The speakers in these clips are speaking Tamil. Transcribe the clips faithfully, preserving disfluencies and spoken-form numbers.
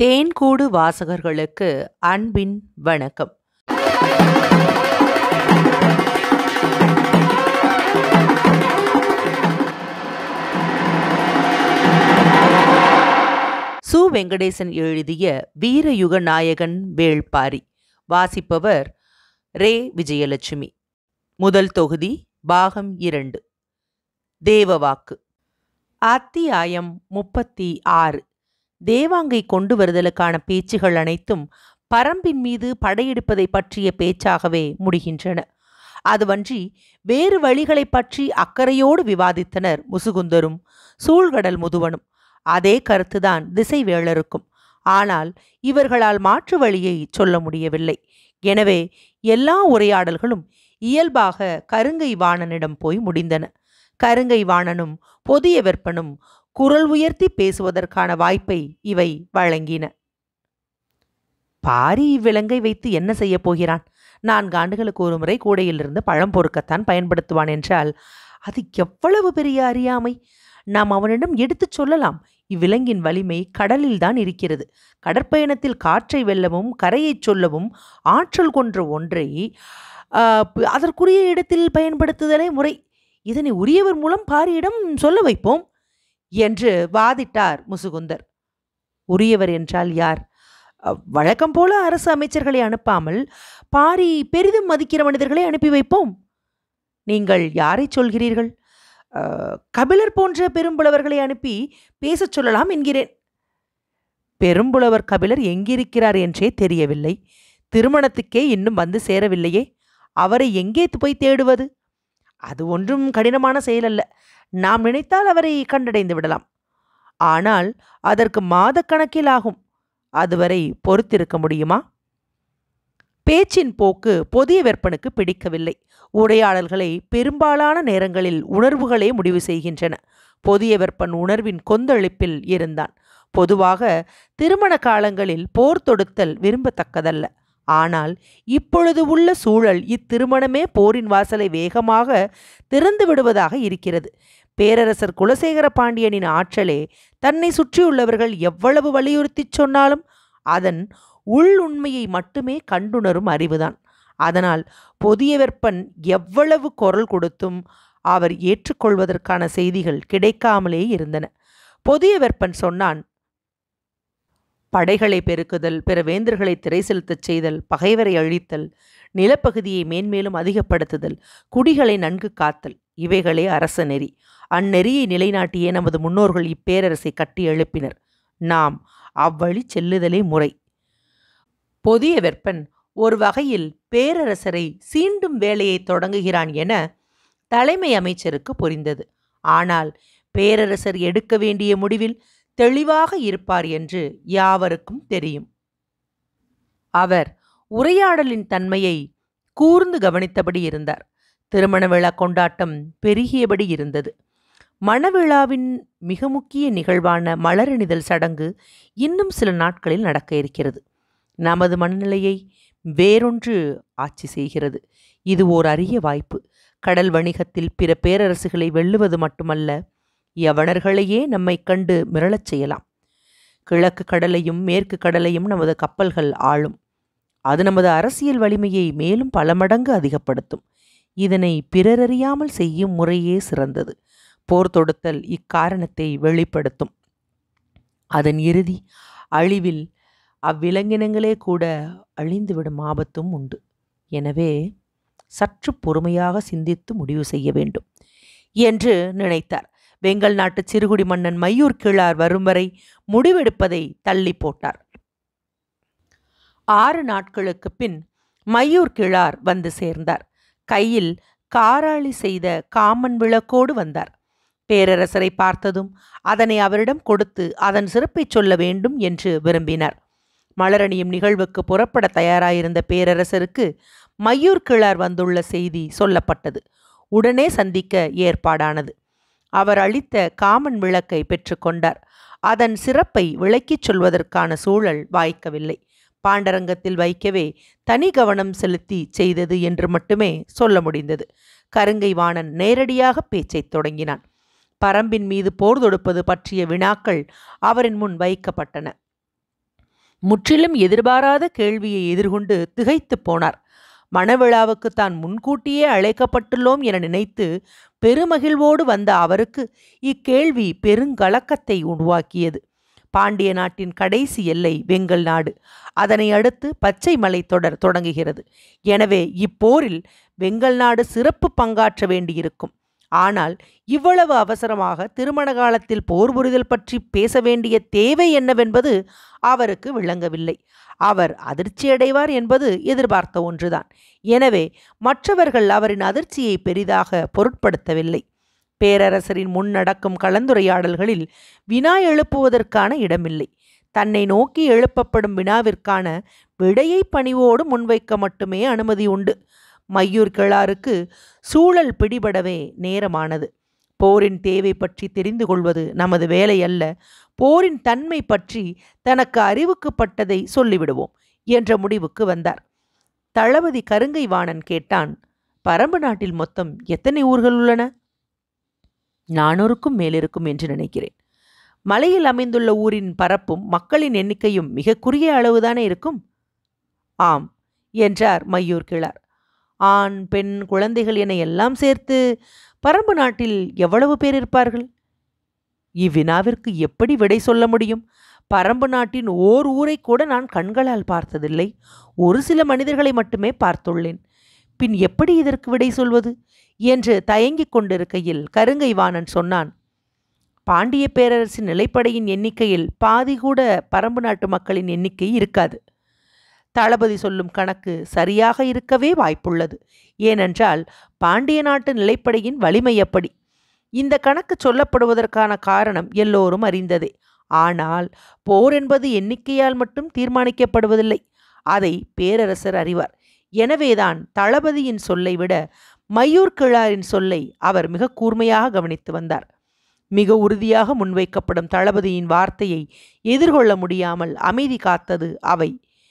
தேன்கூடு வாசகர்களுக்கு அன்பின் வணக்கம். சு. வெங்கடேசன் எழுதிய வீரயுக நாயகன் வேள்பாரி. வாசிப்பவர் ரே. விஜயலட்சுமி. முதல் தொகுதி, பாகம் இரண்டு. தேவவாக்கு. அத்தியாயம் முப்பத்தி ஆறு. தேவாங்கை கொண்டு வருதலுக்கான பேச்சுகள் அனைத்தும் பரம்பின் மீது படையெடுப்பதை பற்றிய பேச்சாகவே முடிகின்றன. அதுவன்றி வேறு வழிகளை பற்றி அக்கறையோடு விவாதித்தனர் முசுகுந்தரும் சூழ்கடல் முதுவனும். அதே கருத்துதான் திசைவேளருக்கும். ஆனால் இவர்களால் மாற்று வழியை சொல்ல முடியவில்லை. எனவே எல்லா உரையாடல்களும் இயல்பாக கருங்கை வாணனிடம் போய் முடிந்தன. கருங்கை வாணனும் பொதிய வெப்பனும் குரல் உயர்த்தி பேசுவதற்கான வாய்ப்பை இவை வழங்கின. பாரி இவ்விலங்கை வைத்து என்ன செய்ய போகிறான்? நான்கு ஆண்டுகளுக்கு ஒரு முறை கூடையிலிருந்து பழம் பொறுக்கத்தான் பயன்படுத்துவான் என்றால் அது எவ்வளவு பெரிய அறியாமை! நாம் அவனிடம் எடுத்துச் சொல்லலாம். இவ்விலங்கின் வலிமை கடலில்தான் இருக்கிறது. கடற்பயணத்தில் காற்றை வெல்லவும் கரையை சொல்லவும் ஆற்றல் கொன்ற ஒன்றை அதற்குரிய இடத்தில் பயன்படுத்துதலே முறை. இதனை உரியவர் மூலம் பாரியிடம் சொல்ல வைப்போம் என்று வாதிட்டார் முசுகுந்தர். உரியவர் என்றால் யார்? வழக்கம் போல அரசு அமைச்சர்களை அனுப்பாமல் பாரி பெரிதும் மதிக்கிற மனிதர்களை அனுப்பி வைப்போம். நீங்கள் யாரை சொல்கிறீர்கள்? கபிலர் போன்ற பெரும்புலவர்களை அனுப்பி பேசச் சொல்லலாம் என்கிறேன். பெரும்புலவர் கபிலர் எங்கிருக்கிறார் என்றே தெரியவில்லை. திருமணத்துக்கே இன்னும் வந்து சேரவில்லையே. அவரை எங்கே போய் தேடுவது? அது ஒன்றும் கடினமான செயலல்ல. நாம் நினைத்தால் அவரை கண்டடைந்து விடலாம். ஆனால் அதற்கு மாதக்கணக்கில் ஆகும். அதுவரை பொறுத்திருக்க முடியுமா? பேச்சின் போக்கு பொதிய வெப்பனுக்கு பிடிக்கவில்லை. உரையாடல்களை பெரும்பாலான நேரங்களில் உணர்வுகளே முடிவு செய்கின்றன. பொதிய வெப்பன் உணர்வின் கொந்தளிப்பில் இருந்தான். பொதுவாக திருமண காலங்களில் போர் தொடுத்தல் விரும்பத்தக்கதல்ல. ஆனால் இப்பொழுது உள்ள சூழல் இத்திருமணமே போரின் வாசலை வேகமாக திறந்து விடுவதாக இருக்கிறது. பேரரசர் குலசேகர பாண்டியனின் ஆற்றலே தன்னை சுற்றியுள்ளவர்கள் எவ்வளவு வலியுறுத்தி சொன்னாலும் அதன் உள் உண்மையை மட்டுமே கண்டுணரும் அறிவுதான். அதனால் பொதிய வெப்பன் எவ்வளவு குரல் கொடுத்தும் அவர் ஏற்றுக்கொள்வதற்கான செய்திகள் கிடைக்காமலே இருந்தன. பொதிய வெப்பன் சொன்னான், படைகளை பெருக்குதல், பிற வேந்தர்களை திரை செலுத்தச் செய்தல், பகைவரை அழித்தல், நிலப்பகுதியை மேன்மேலும் அதிகப்படுத்துதல், குடிகளை நன்கு காத்தல், இவைகளே அரச நெறி. அந்நெறியை நிலைநாட்டியே நமது முன்னோர்கள் இப்பேரரசை கட்டி எழுப்பினர். நாம் அவ்வழி செல்லுதலே முறை. பொதிய வெப்பன் ஒரு வகையில் பேரரசரை சீண்டும் வேலையை தொடங்குகிறான் என தலைமை அமைச்சருக்கு புரிந்தது. ஆனால் பேரரசர் எடுக்க வேண்டிய முடிவில் தெளிவாக இருப்பார் என்று யாவருக்கும் தெரியும். அவர் உரையாடலின் தன்மையை கூர்ந்து கவனித்தபடி இருந்தார். திருமண விழா கொண்டாட்டம் பெருகியபடி இருந்தது. மணவிழாவின் மிக முக்கிய நிகழ்வான மலரணிதல் சடங்கு இன்னும் சில நாட்களில் நடக்க இருக்கிறது. நமது மனநிலையை வேறொன்று ஆட்சி செய்கிறது. இது ஓர் அரிய வாய்ப்பு. கடல் வணிகத்தில் பிற பேரரசுகளை வெல்லுவது மட்டுமல்ல, யவனர்களையே நம்மை கண்டு மிரளச் செய்யலாம். கிழக்கு கடலையும் மேற்கு கடலையும் நமது கப்பல்கள் ஆளும். அது நமது அரசியல் வலிமையை மேலும் பல மடங்கு அதிகப்படுத்தும். இதனை பிறரறியாமல் செய்யும் முறையே சிறந்தது. போர் தொடுத்தல் இக்காரணத்தை வெளிப்படுத்தும். அதன் இறுதி அழிவில் அவ்விலங்கினங்களே கூட அழிந்துவிடும் ஆபத்தும் உண்டு. எனவே சற்று பொறுமையாக சிந்தித்து முடிவு செய்ய வேண்டும் என்று நினைத்தார். வெங்கல் நாட்டு சிறுகுடி மன்னன் மையூர் கிழார் வரும் வரை முடிவெடுப்பதை தள்ளி போட்டார். ஆறு நாட்களுக்கு பின் மையூர் கிழார் வந்து சேர்ந்தார். கையில் காராளி செய்த காமன் விளக்கோடு வந்தார். பேரரசரை பார்த்ததும் அதனை அவரிடம் கொடுத்து அதன் சிறப்பை சொல்ல வேண்டும் என்று விரும்பினார். மலரணியும் நிகழ்வுக்கு புறப்பட தயாராயிருந்த பேரரசருக்கு மையூர் கிழார் வந்துள்ள செய்தி சொல்லப்பட்டது. உடனே சந்திக்க ஏற்பாடானது. அவர் அளித்த காமன் விளக்கை பெற்றுக்கொண்டார். அதன் சிறப்பை விளக்கிச் சொல்வதற்கான சூழல் வாய்க்கவில்லை. பாண்டரங்கத்தில் வைக்கவே தனி கவனம் செலுத்தி செய்தது என்று மட்டுமே சொல்ல முடிந்தது. கருங்கை வாணன் நேரடியாக பேச்சைத் தொடங்கினான். பரம்பின் மீது போர் தொடுப்பது பற்றிய வினாக்கள் அவரின் முன் வைக்கப்பட்டன. முற்றிலும் எதிர்பாராத கேள்வியை எதிர்கொண்டு திகைத்துப் போனார். மணவிழாவுக்கு தான் முன்கூட்டியே அழைக்கப்பட்டுள்ளோம் என நினைத்து பெருமகிழ்வோடு வந்த அவருக்கு இக்கேள்வி பெருங்கலக்கத்தை உருவாக்கியது. பாண்டிய நாட்டின் கடைசி எல்லை வெங்கல் நாடு. அதனை அடுத்து பச்சை மலை தொடர் தொடங்குகிறது. எனவே இப்போரில் வெங்கல் நாடு சிறப்பு பங்காற்ற வேண்டியிருக்கும். ஆனால் இவ்வளவு அவசரமாக திருமண காலத்தில் போர் புரிதல் பற்றி பேச வேண்டிய தேவை என்னவென்பது அவருக்கு விளங்கவில்லை. அவர் அதிர்ச்சியடைவார் என்பது எதிர்பார்த்த ஒன்றுதான். எனவே மற்றவர்கள் அவரின் அதிர்ச்சியை பெரிதாக பொருட்படுத்தவில்லை. பேரரசரின் முன் நடக்கும் கலந்துரையாடல்களில் வினா எழுப்புவதற்கான இடமில்லை. தன்னை நோக்கி எழுப்பப்படும் வினாவிற்கான விடையை பணிவோடு முன்வைக்க மட்டுமே அனுமதி உண்டு. மையூர் கிழாருக்கு சூழல் பிடிபடவே நேரமானது. போரின் தேவை பற்றி தெரிந்து கொள்வது நமது வேலை அல்ல. போரின் தன்மை பற்றி தனக்கு அறிவுக்குப்பட்டதை சொல்லிவிடுவோம் என்ற முடிவுக்கு வந்தார். தளபதி கருங்கை வாணன் கேட்டான், பரம்பு நாட்டில் மொத்தம் எத்தனை ஊர்கள் உள்ளன? நானூறுக்கும் மேலிருக்கும் என்று நினைக்கிறேன். மலையில் அமைந்துள்ள ஊரின் பரப்பும் மக்களின் எண்ணிக்கையும் மிக குறுகிய அளவுதானே இருக்கும்? ஆம் என்றார் மையூர் கிழார். ஆண் பெண் குழந்தைகள் என எல்லாம் சேர்த்து பரம்பு நாட்டில் எவ்வளவு பேர் இருப்பார்கள்? இவ்வினாவிற்கு எப்படி விடை சொல்ல முடியும்? பரம்பு நாட்டின் ஓர் ஊரை கூட நான் கண்களால் பார்த்ததில்லை. ஒரு சில மனிதர்களை மட்டுமே பார்த்துள்ளேன். பின் எப்படி இதற்கு விடை சொல்வது என்று தயங்கிக் கொண்டிருக்கையில் கருங்கை வாணன் சொன்னான், பாண்டிய பேரரசின் நிலைப்படையின் எண்ணிக்கையில் பாதி கூட பரம்பு நாட்டு மக்களின் எண்ணிக்கை இருக்காது. தளபதி சொல்லும் கணக்கு சரியாக இருக்கவே வாய்ப்புள்ளது. ஏனென்றால் பாண்டிய நாட்டு நிலைப்படையின் வலிமை எப்படி? இந்த கணக்கு சொல்லப்படுவதற்கான காரணம் எல்லோரும் அறிந்ததே. ஆனால் போர் என்பது எண்ணிக்கையால் மட்டும் தீர்மானிக்கப்படுவதில்லை. அதை பேரரசர் அறிவார். எனவேதான் தளபதியின் சொல்லை விட மையூர் கிழாரின் சொல்லை அவர் மிக கூர்மையாக கவனித்து வந்தார். மிக உறுதியாக முன்வைக்கப்படும் தளபதியின் வார்த்தையை எதிர்கொள்ள முடியாமல் அமைதி காத்தது அவை.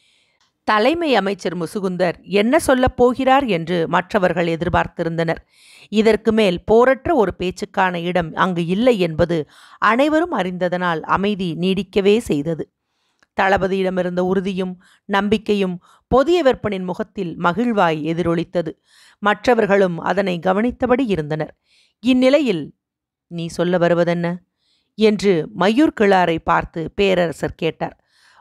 தலைமை அமைச்சர் முசுகுந்தர் என்ன சொல்லப் போகிறார் என்று மற்றவர்கள் எதிர்பார்த்திருந்தனர். இதற்கு மேல் போரற்ற ஒரு பேச்சுக்கான இடம் அங்கு இல்லை என்பது அனைவரும் அறிந்ததனால் அமைதி நீடிக்கவே செய்தது. தளபதியிடமிருந்த உறுதியும் நம்பிக்கையும் புதிய வெப்பனின் முகத்தில் மகிழ்வாய் எதிரொலித்தது. மற்றவர்களும் அதனை கவனித்தபடி இருந்தனர். இந்நிலையில், நீ சொல்ல வருவதென்ன என்று மையூர் கிழாரை பார்த்து பேரரசர் கேட்டார்.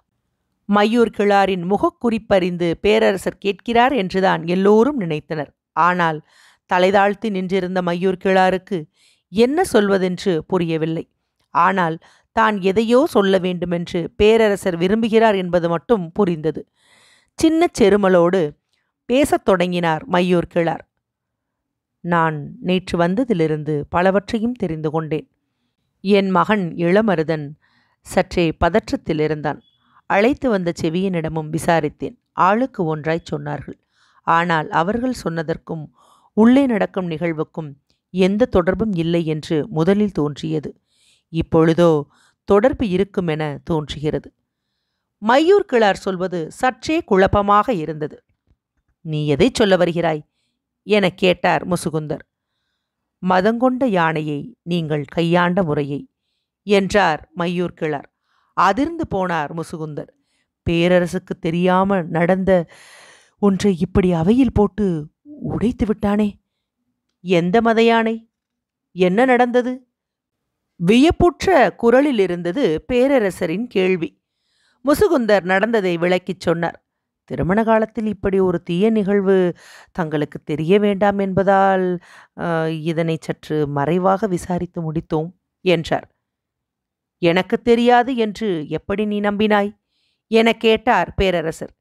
மையூர் கிழாரின் முகக்குறிப்பறிந்து பேரரசர் கேட்கிறார் என்றுதான் எல்லோரும் நினைத்தனர். ஆனால் தலைதாழ்த்தி நின்றிருந்த மையூர் கிழாருக்கு என்ன சொல்வதென்று புரியவில்லை. ஆனால் தான் எதையோ சொல்ல வேண்டுமென்று பேரரசர் விரும்புகிறார் என்பது மட்டும் புரிந்தது. சின்ன செருமலோடு பேசத் தொடங்கினார் மையூர் கிழார். நான் நேற்று வந்ததிலிருந்து பலவற்றையும் தெரிந்து கொண்டேன். என் மகன் இளமருதன் சற்றே பதற்றத்தில் இருந்தான். அழைத்து வந்த செவியனிடமும் விசாரித்தேன். ஆளுக்கு ஒன்றாய் சொன்னார்கள். ஆனால் அவர்கள் சொன்னதற்கும் உள்ளே நடக்கும் நிகழ்வுக்கும் எந்த தொடர்பும் இல்லை என்று முதலில் தோன்றியது. இப்பொழுதோ தொடர்பு இருக்கும் என தோன்றுகிறது. மையூர் கிழார் சொல்வது சற்றே குழப்பமாக இருந்தது. நீ எதை சொல்ல வருகிறாய் என கேட்டார் முசுகுந்தர். மதங்கொண்ட யானையை நீங்கள் கையாண்ட முறையை என்றார் மையூர் கிழார். அதிர்ந்து போனார் முசுகுந்தர். பேரரசுக்கு தெரியாமல் நடந்த ஒன்றை இப்படி அவையில் போட்டு உடைத்து விட்டானே. எந்த மத யானை? என்ன நடந்தது? வியப்புற்ற குரலில் இருந்தது பேரரசரின் கேள்வி. முசுகுந்தர் நடந்ததை விளக்கிச் சொன்னார். திருமண காலத்தில் இப்படி ஒரு தீய நிகழ்வு தங்களுக்கு தெரிய வேண்டாம் என்பதால் இதனை சற்று மறைவாக விசாரித்து முடித்தோம் என்றார். எனக்கு தெரியாது என்று எப்படி நீ நம்பினாய் என கேட்டார் பேரரசர்.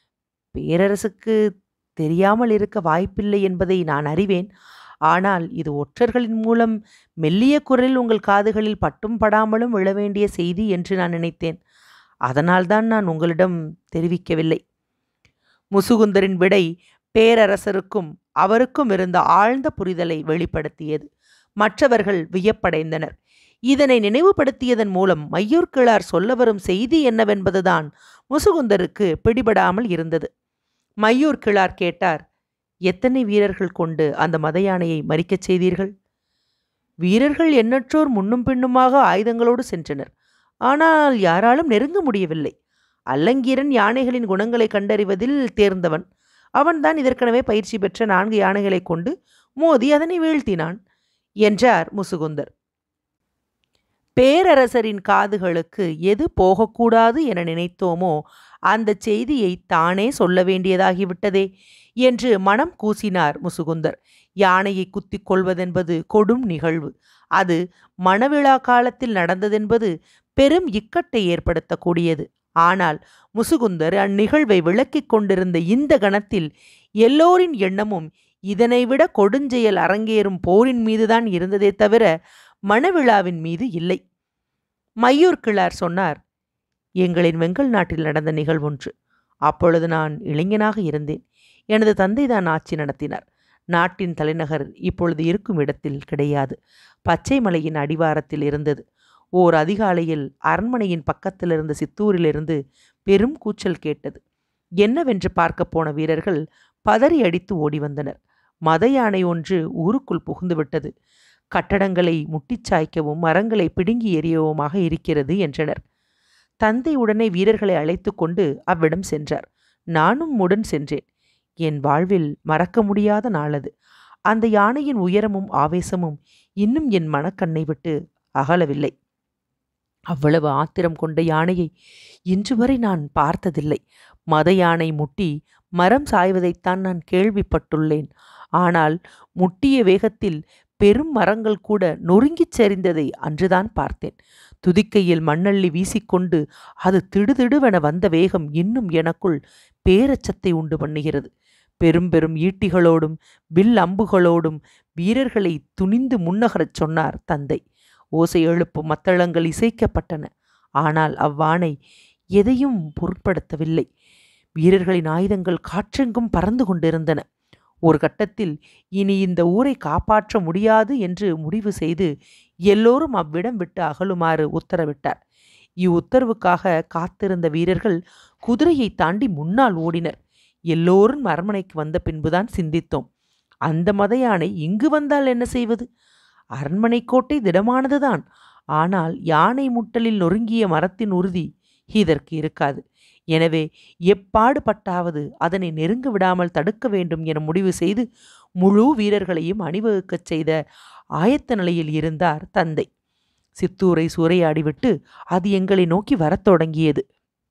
பேரரசுக்கு தெரியாமல் இருக்க வாய்ப்பில்லை என்பதை நான் அறிவேன். ஆனால் இது ஒற்றர்களின் மூலம் மெல்லிய குரலில் உங்கள் காதுகளில் பட்டும் படாமலும் விழ வேண்டிய செய்தி என்று நான் நினைத்தேன். அதனால்தான் நான் உங்களிடம் தெரிவிக்கவில்லை. முசுகுந்தரின் விடை பேரரசருக்கும் அவருக்கும் இருந்த ஆழ்ந்த புரிதலை வெளிப்படுத்தியது. மற்றவர்கள் வியப்படைந்தனர். இதனை நினைவுபடுத்தியதன் மூலம் மையூர் கிழார் சொல்ல வரும் செய்தி என்னவென்பதுதான் முசுகுந்தருக்கு பிடிபடாமல் இருந்தது. மையூர் கிழார் கேட்டார், எத்தனை வீரர்கள் கொண்டு அந்த மத யானையை மறிக்கச் செய்தீர்கள்? வீரர்கள் எண்ணற்றோர் முன்னும் பின்னுமாக ஆயுதங்களோடு சென்றனர். ஆனால் யாராலும் நெருங்க முடியவில்லை. அல்லங்கீரன் யானைகளின் குணங்களை கண்டறிவதில் தேர்ந்தவன். அவன்தான் இதற்கெனவே பயிற்சி பெற்ற நான்கு யானைகளை கொண்டு மோதி அதனை வீழ்த்தினான் என்றார் முசுகுந்தர். பேரரசரின் காதுகளுக்கு எது போகக்கூடாது என நினைத்தோமோ அந்த செய்தியை தானே சொல்ல வேண்டியதாகிவிட்டதே என்று மனம் கூசினார் முசுகுந்தர். யானையை குத்திக் கொள்வதென்பது கொடும் நிகழ்வு. அது மணவிழா காலத்தில் நடந்ததென்பது பெரும் இக்கட்டை ஏற்படுத்தக்கூடியது. ஆனால் முசுகுந்தர் அந்நிகழ்வை விளக்கிக் கொண்டிருந்த இந்த கணத்தில் எல்லோரின் எண்ணமும் இதனைவிட கொடுஞ்செயல் அரங்கேறும் போரின் மீதுதான் இருந்ததே தவிர மணவிழாவின் மீது இல்லை. மையூர் கிழார் சொன்னார், எங்களின் வெங்கல் நாட்டில் நடந்த நிகழ்வொன்று. அப்பொழுது நான் இளைஞனாக இருந்தேன். எனது தந்தைதான் ஆட்சி நடத்தினார். நாட்டின் தலைநகர் இப்பொழுது இருக்கும் இடத்தில் கிடையாது, பச்சை மலையின் அடிவாரத்தில் இருந்தது. ஓர் அதிகாலையில் அரண்மனையின் பக்கத்தில் இருந்த சித்தூரிலிருந்து பெரும் கூச்சல் கேட்டது. என்னவென்று பார்க்க போன வீரர்கள் பதறி அடித்து ஓடி வந்தனர். மத யானை ஒன்று ஊருக்குள் புகுந்துவிட்டது. கட்டடங்களை முட்டிச் சாய்க்கவும் மரங்களை பிடுங்கி எறியவுமாக இருக்கிறது என்றனர். தந்தை உடனே வீரர்களை அழைத்து கொண்டு அவ்விடம் சென்றார். நானும் உடன் சென்றேன். என் வாழ்வில் மறக்க முடியாத நாளது. அந்த யானையின் உயரமும் ஆவேசமும் இன்னும் என் மனக்கண்ணை விட்டு அகலவில்லை. அவ்வளவு ஆத்திரம் கொண்ட யானையை இன்று வரை நான் பார்த்ததில்லை. மத யானை முட்டி மரம் சாய்வதைத்தான் நான் கேள்விப்பட்டுள்ளேன். ஆனால் முட்டிய வேகத்தில் பெரும் மரங்கள் கூட நொறுங்கிச் சரிந்ததை அன்றுதான் பார்த்தேன். துதிக்கையில் மண்ணள்ளி வீசிக்கொண்டு அது திடுதிடுவென வந்த வேகம் இன்னும் எனக்குள் பேரச்சத்தை உண்டு பண்ணுகிறது. பெரும் பெரும் ஈட்டிகளோடும் வில் அம்புகளோடும் வீரர்களை துணிந்து முன்னகரச் சொன்னார் தந்தை. ஓசை எழுப்பும் மத்தளங்கள் இசைக்கப்பட்டன. ஆனால் அவ்வாணை எதையும் பொருட்படுத்தவில்லை. வீரர்களின் ஆயுதங்கள் காற்றெங்கும் பறந்து கொண்டிருந்தன. ஒரு கட்டத்தில் இனி இந்த ஊரை காப்பாற்ற முடியாது என்று முடிவு செய்து எல்லோரும் அவ்விடம் விட்டு அகலுமாறு உத்தரவிட்டார். இவ்வுத்தரவுக்காக காத்திருந்த வீரர்கள் குதிரையை தாண்டி முன்னால் ஓடினர். எல்லோரும் அரண்மனைக்கு வந்த பின்புதான் சிந்தித்தோம், அந்த மத யானை இங்கு வந்தால் என்ன செய்வது? அரண்மனை கோட்டை திடமானதுதான். ஆனால் யானை முட்டலில் நொறுங்கிய மரத்தின் உறுதி இதற்கு இருக்காது. எனவே எப்பாடுபட்டாவது அதனை நெருங்க விடாமல் தடுக்க வேண்டும் என முடிவு செய்து முழு வீரர்களையும் அணிவகுக்கச் செய்த ஆயத்த நிலையில் இருந்தார் தந்தை. சித்தூரை சூறையாடிவிட்டு அது எங்களை நோக்கி வரத் தொடங்கியது.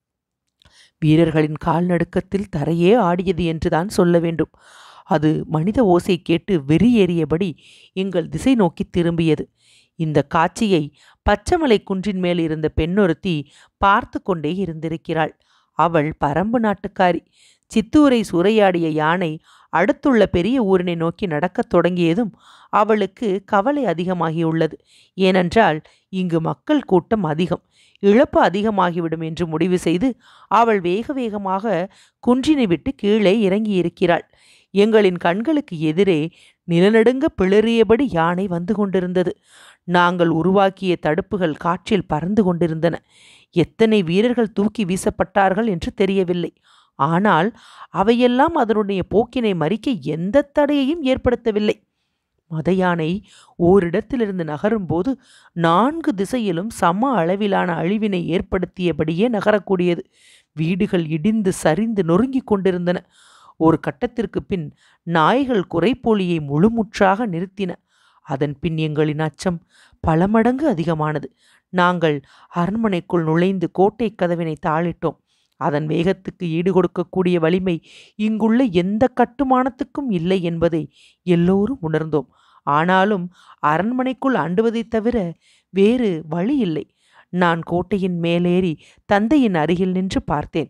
வீரர்களின் கால்நடுக்கத்தில் தரையே ஆடியது என்றுதான் சொல்ல வேண்டும். அது மனித ஓசை கேட்டு வெறியேறியபடி எங்கள் திசை நோக்கி திரும்பியது. இந்த காட்சியை பச்சைமலை குன்றின் மேல் இருந்த பெண்ணொருத்தி பார்த்து கொண்டே இருந்திருக்கிறாள். அவள் பரம்பு நாட்டுக்காரி. சித்தூரை சூறையாடிய யானை அடுத்துள்ள பெரிய ஊரினை நோக்கி நடக்கத் தொடங்கியதும் அவளுக்கு கவலை அதிகமாகியுள்ளது. ஏனென்றால் இங்கு மக்கள் கூட்டம் அதிகம், இழப்பு அதிகமாகிவிடும் என்று முடிவு செய்து அவள் வேக வேகமாக குன்றினை விட்டு கீழே இறங்கியிருக்கிறாள். எங்களின் கண்களுக்கு எதிரே நிலநடுங்க பிளறியபடி யானை வந்து கொண்டிருந்தது. நாங்கள் உருவாக்கிய தடுப்புகள் காற்றில் பறந்து கொண்டிருந்தன. எத்தனை வீரர்கள் தூக்கி வீசப்பட்டார்கள் என்று தெரியவில்லை. ஆனால் அவையெல்லாம் அதனுடைய போக்கினை மறிக்க எந்த தடையையும் ஏற்படுத்தவில்லை. மத யானை ஓரிடத்திலிருந்து நகரும்போது நான்கு திசையிலும் சம அளவிலான அழிவினை ஏற்படுத்தியபடியே நகரக்கூடியது. வீடுகள் இடிந்து சரிந்து நொறுங்கி கொண்டிருந்தன. ஒரு கட்டத்திற்கு பின் நாய்கள் குறைப்போலியை முழுமுற்றாக நிறுத்தின. அதன் பின் எங்களின் அச்சம் பல மடங்கு அதிகமானது. நாங்கள் அரண்மனைக்குள் நுழைந்து கோட்டை கதவினை தாளிட்டோம். அதன் வேகத்துக்கு ஈடுகொடுக்கக்கூடிய வலிமை இங்குள்ள எந்த கட்டுமானத்துக்கும் இல்லை என்பதை எல்லோரும் உணர்ந்தோம். ஆனாலும் அரண்மனைக்குள் அண்டுவதைத் தவிர வேறு வழி இல்லை. நான் கோட்டையின் மேலேறி தந்தையின் அருகில் நின்று பார்த்தேன்.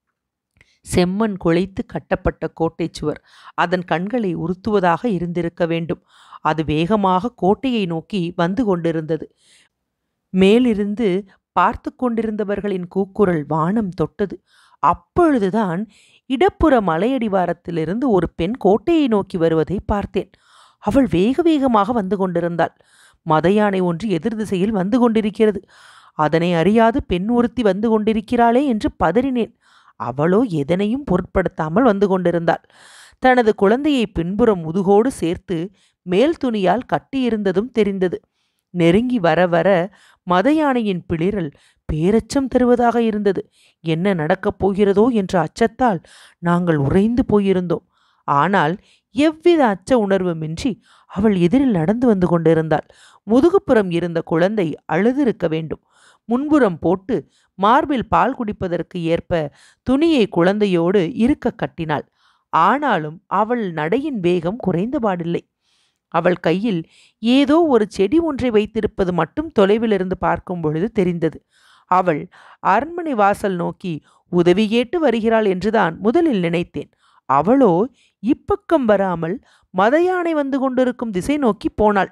செம்மண் குழைத்து கட்டப்பட்ட கோட்டை சுவர் அதன் கண்களை உறுத்துவதாக இருந்திருக்க வேண்டும். அது வேகமாக கோட்டையை நோக்கி வந்து கொண்டிருந்தது. மேலிருந்து பார்த்து கொண்டிருந்தவர்களின் கூக்குரல் வானம் தொட்டது. அப்பொழுதுதான் இடப்புற மலையடிவாரத்திலிருந்து ஒரு பெண் கோட்டையை நோக்கி வருவதை பார்த்தேன். அவள் வேக வேகமாக வந்து கொண்டிருந்தாள். மத யானை ஒன்று எதிர் திசையில் வந்து கொண்டிருக்கிறது. அதனை அறியாது பெண் ஒருத்தி வந்து கொண்டிருக்கிறாளே என்று பதறினேன். அவளோ எதனையும் பொருட்படுத்தாமல் வந்து கொண்டிருந்தாள். தனது குழந்தையை பின்புறம் முதுகோடு சேர்த்து மேல் துணியால் கட்டியிருந்ததும் தெரிந்தது. நெருங்கி வர வர மத யானையின் பிளிரல் பேரச்சம் தருவதாக இருந்தது. என்ன நடக்கப் போகிறதோ என்ற அச்சத்தால் நாங்கள் உறைந்து போயிருந்தோம். ஆனால் எவ்வித அச்ச உணர்வுமின்றி அவள் எதிரில் நடந்து வந்து கொண்டிருந்தாள். முதுகுப்புறம் இருந்த குழந்தை அழுதிருக்க வேண்டும். முன்புறம் போட்டு மார்பில் பால் குடிப்பதற்கு ஏற்ப துணியை குழந்தையோடு இருக்க கட்டினாள். ஆனாலும் அவள் நடையின் வேகம் குறைந்தபாடில்லை. அவள் கையில் ஏதோ ஒரு செடி ஒன்றை வைத்திருப்பது மட்டும் தொலைவிலிருந்து பார்க்கும் பொழுது தெரிந்தது. அவள் அரண்மனை வாசல் நோக்கி உதவி கேட்டு வருகிறாள் என்றுதான் முதலில் நினைத்தேன். அவளோ இப்பக்கம் வராமல் மத யானை வந்து கொண்டிருக்கும் திசை நோக்கி போனாள்.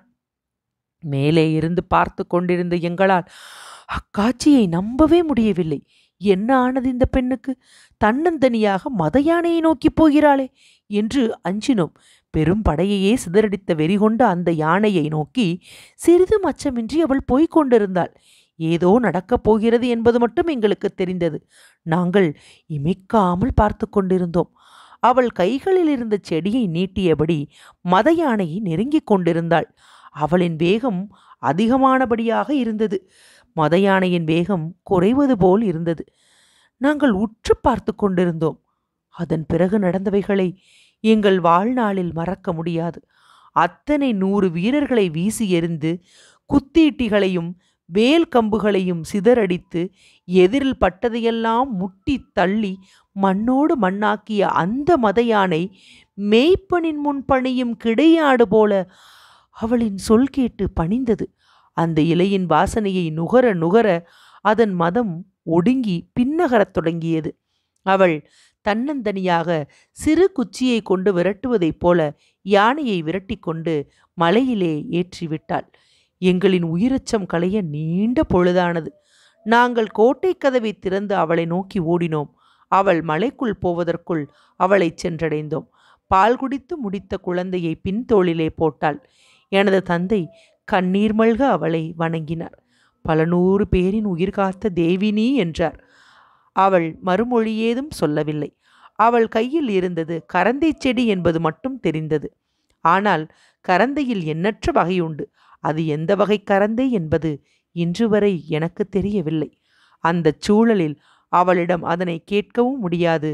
மேலே இருந்து பார்த்து கொண்டிருந்த எங்களால் அக்காட்சியை நம்பவே முடியவில்லை. என்ன ஆனது இந்த பெண்ணுக்கு? தன்னந்தனியாக மத யானையை நோக்கி போகிறாளே என்று அஞ்சினோம். பெரும் படையையே சிதறடித்த வெறிகொண்ட அந்த யானையை நோக்கி சிறிதும் அச்சமின்றி அவள் போய்க் கொண்டிருந்தாள். ஏதோ நடக்கப் போகிறது என்பது மட்டும் எங்களுக்கு தெரிந்தது. நாங்கள் இமைக்காமல் பார்த்து கொண்டிருந்தோம். அவள் கைகளில் இருந்த செடியை நீட்டியபடி மத யானையை நெருங்கிக் கொண்டிருந்தாள். அவளின் வேகம் அதிகமானபடியாக இருந்தது. மத யானையின் வேகம் குறைவது போல் இருந்தது. நாங்கள் உற்று பார்த்து கொண்டிருந்தோம். அதன் பிறகு நடந்தவைகளை எங்கள் வாழ்நாளில் மறக்க முடியாது. அத்தனை நூறு வீரர்களை வீசி எறிந்து குத்தீட்டிகளையும் வேல் கம்புகளையும் சிதறடித்து எதிரில் பட்டதையெல்லாம் முட்டி தள்ளி மண்ணோடு மண்ணாக்கிய அந்த மத யானை மேய்ப்பனின் முன் பணியும் கிடையாடு போல அவளின் சொல் கேட்டு பணிந்தது. அந்த இலையின் வாசனையை நுகர நுகர அதன் மதம் ஒடுங்கி பின்னகரத் தொடங்கியது. அவள் தன்னந்தனியாக சிறு குச்சியை கொண்டு விரட்டுவதைப் போல யானையை விரட்டி கொண்டு மலையிலே ஏற்றிவிட்டாள். எங்களின் உயிரச்சம் களைய நீண்ட பொழுதானது. நாங்கள் கோட்டை கதவை திறந்து அவளை நோக்கி ஓடினோம். அவள் மலைக்குள் போவதற்குள் அவளை சென்றடைந்தோம். பால் குடித்து முடித்த குழந்தையை பின்தோளிலே போட்டாள். எனது தந்தை கண்ணீர் மல்க அவளை வணங்கினார். பல நூறு பேரின் உயிர் காத்த தேவினி என்றார். அவள் மறுமொழி ஏதும் சொல்லவில்லை. அவள் கையில் இருந்தது கரந்தை செடி என்பது மட்டும் தெரிந்தது. ஆனால் கரந்தையில் எண்ணற்ற வகையுண்டு. அது எந்த வகை கரந்தை என்பது இன்று வரை எனக்கு தெரியவில்லை. அந்த சூழலில் அவளிடம் அதனை கேட்கவும் முடியாது.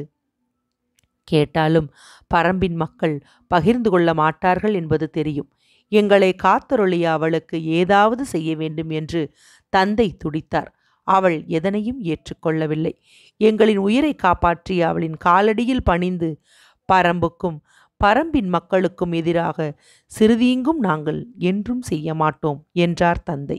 கேட்டாலும் பரம்பின் மக்கள் பகிர்ந்து கொள்ள மாட்டார்கள் என்பது தெரியும். எங்களை காத்தருளிய அவளுக்கு ஏதாவது செய்ய வேண்டும் என்று தந்தை துடித்தார். அவள் எதனையும் ஏற்றுக்கொள்ளவில்லை. எங்களின் உயிரை காப்பாற்றிய அவளின் காலடியில் பணிந்து பரம்புக்கும் பரம்பின் மக்களுக்கும் எதிராக சிறிதீங்கும் நாங்கள் என்றும் செய்ய மாட்டோம் என்றார் தந்தை.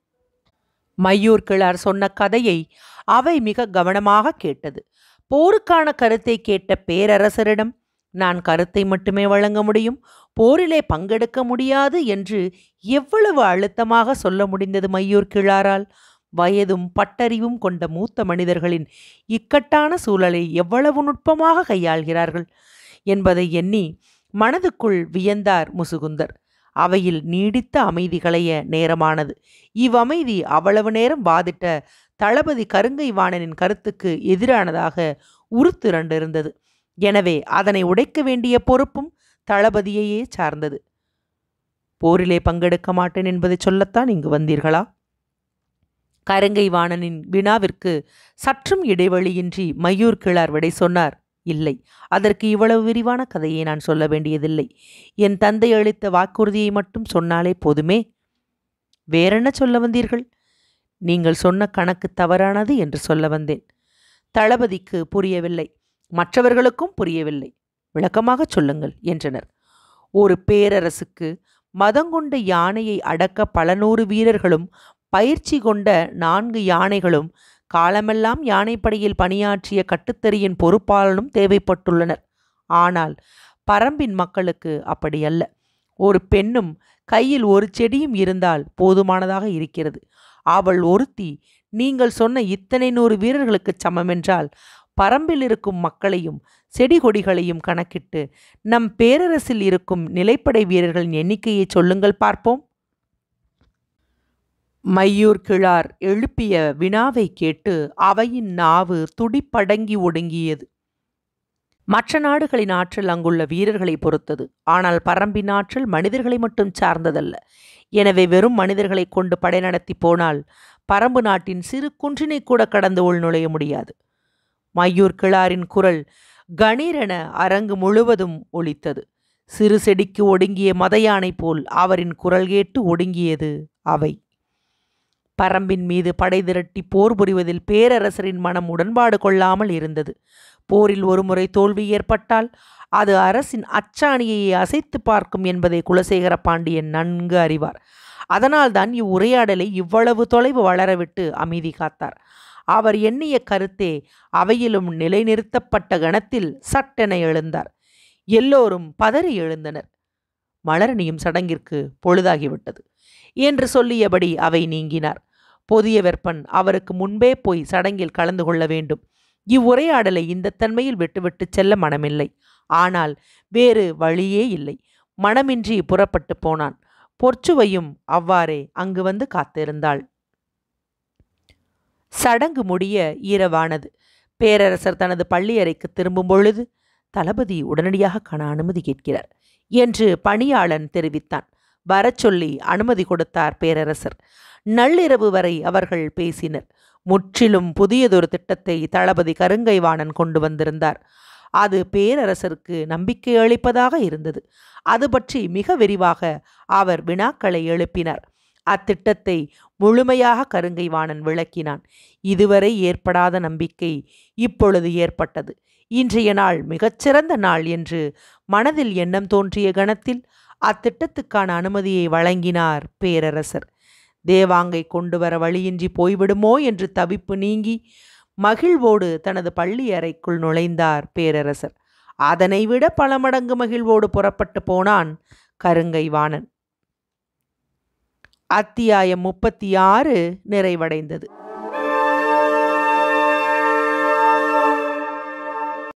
மையூர் கிழார் சொன்ன கதையை அவை மிக கவனமாக கேட்டது. போருக்கான கருத்தை கேட்ட பேரரசரிடம் நான் கருத்தை மட்டுமே வழங்க முடியும், போரிலே பங்கெடுக்க முடியாது என்று எவ்வளவு அழுத்தமாக சொல்ல முடிந்தது மையூர் கிழாரால்? வயதும் பட்டறிவும் கொண்ட மூத்த மனிதர்களின் இக்கட்டான சூழலை எவ்வளவு நுட்பமாக கையாள்கிறார்கள் என்பதை எண்ணி மனதுக்குள் வியந்தார் முசுகுந்தர். அவையில் நீடித்த அமைதி களைய நேரமானது. இவ்வமைதி அவ்வளவு நேரம் வாதிட்ட தளபதி கருங்கை வாணனின் கருத்துக்கு எதிரானதாக உருத்திரண்டிருந்தது. எனவே அதனை உடைக்க வேண்டிய பொறுப்பும் தளபதியையே சார்ந்தது. போரிலே பங்கெடுக்க மாட்டேன் என்பதை சொல்லத்தான் இங்கு வந்தீர்களா? கருங்கை வாணனின் வினாவிற்கு சற்றும் இடைவெளியின்றி மையூர் கிழார் விடை சொன்னார். இல்லை, அதற்கு இவ்வளவு விரிவான கதையை நான் சொல்ல வேண்டியதில்லை. என் தந்தை அளித்த வாக்குறுதியை மட்டும் சொன்னாலே போதுமே. வேறென்ன சொல்ல வந்தீர்கள்? நீங்கள் சொன்ன கணக்கு தவறானது என்று சொல்ல வந்தேன். தளபதிக்கு புரியவில்லை, மற்றவர்களுக்கும் புரியவில்லை. விளக்கமாக சொல்லுங்கள் என்றனர். ஒரு பேரரசுக்கு மதங்கொண்ட யானையை அடக்க பல நூறு வீரர்களும் பயிற்சி கொண்ட நான்கு யானைகளும் காலமெல்லாம் யானைப்படையில் பணியாற்றிய கட்டுத்தறியின் பொறுப்பாளனும் தேவைப்பட்டுள்ளனர். ஆனால் பரம்பின் மக்களுக்கு அப்படியல்ல. ஒரு பெண்ணும் கையில் ஒரு செடியும் இருந்தால் போதுமானதாக இருக்கிறது. அவள் ஒருத்தி நீங்கள் சொன்ன இத்தனை நூறு வீரர்களுக்கு சமமென்றால் பரம்பில் இருக்கும் மக்களையும் செடி கொடிகளையும் கணக்கிட்டு நம் பேரரசில் இருக்கும் நிலைப்படை வீரர்களின் எண்ணிக்கையை சொல்லுங்கள் பார்ப்போம். மையூர் கிழார் எழுப்பிய வினாவை கேட்டு அவையின் நாவு துடிப்படங்கி ஒடுங்கியது. மற்ற நாடுகளின் ஆற்றல் அங்குள்ள வீரர்களை பொறுத்தது. ஆனால் பரம்பின் ஆற்றல் மனிதர்களை மட்டும் சார்ந்ததல்ல. எனவே வெறும் மனிதர்களை கொண்டு படை நடத்தி போனால் பரம்பு நாட்டின் சிறு குன்றினை கூட கடந்து உள் நுழைய முடியாது. மையூர் கிழாரின் குரல் கணீரென அரங்கு முழுவதும் ஒலித்தது. சிறு செடிக்கு ஒடுங்கிய மதயானை போல் அவரின் குரல் கேட்டு ஒடுங்கியது அவை. பரம்பின் மீது படை திரட்டி போர் புரிவதில் பேரரசரின் மனம் உடன்பாடு கொள்ளாமல் இருந்தது. போரில் ஒருமுறை தோல்வி ஏற்பட்டால் அது அரசின் அச்சாணியை அசைத்து பார்க்கும் என்பதை குலசேகர பாண்டியன் நன்கு அறிவார். அதனால்தான் இவ்வுரையாடலை இவ்வளவு தொலைவு வளரவிட்டு அமைதி காத்தார். அவர் எண்ணிய கருத்தே அவையிலும் நிலைநிறுத்தப்பட்ட கணத்தில் சட்டென எழுந்தார். எல்லோரும் பதறி எழுந்தனர். மலரணியும் சடங்கிற்கு பொழுதாகிவிட்டது என்று சொல்லியபடி அவை நீங்கினார். பொதிய வெப்பன் அவருக்கு முன்பே போய் சடங்கில் கலந்து கொள்ள வேண்டும். இவ்வுரையாடலை இந்த தன்மையில் விட்டுவிட்டு செல்ல மனமில்லை. ஆனால் வேறு வழியே இல்லை. மனமின்றி புறப்பட்டு போனான். பொற்சுவையும் அவ்வாறே அங்கு வந்து காத்திருந்தாள். சடங்கு முடிய இரவானது. பேரரசர் தனது பள்ளியறைக்கு திரும்பும் பொழுது, தளபதி உடனடியாக காண அனுமதி கேட்கிறார் என்று பணியாளன் தெரிவித்தான். வரச் சொல்லி அனுமதி கொடுத்தார் பேரரசர். நள்ளிரவு வரை அவர்கள் பேசினர். முற்றிலும் புதியதொரு திட்டத்தை தளபதி கருங்கைவாணன் கொண்டு வந்திருந்தார். அது பேரரசருக்கு நம்பிக்கை அளிப்பதாக இருந்தது. அது பற்றி மிக விரிவாக அவர் வினாக்களை எழுப்பினார். அத்திட்டத்தை முழுமையாக கருங்கைவாணன் விளக்கினான். இதுவரை ஏற்படாத நம்பிக்கை இப்பொழுது ஏற்பட்டது. இன்றைய நாள் மிகச்சிறந்த நாள் என்று மனதில் எண்ணம் தோன்றிய கணத்தில் அத்திட்டத்துக்கான அனுமதியை வழங்கினார் பேரரசர். தேவாங்கை கொண்டு வர வழியின்றி போய்விடுமோ என்று தவிப்பு நீங்கி மகிழ்வோடு தனது பள்ளி அறைக்குள் நுழைந்தார் பேரரசர். அதனை விட பல மடங்கு மகிழ்வோடு புறப்பட்டு போனான் கருங்கைவாணன். அத்தியாயம் முப்பத்தி ஆறு நிறைவடைந்தது.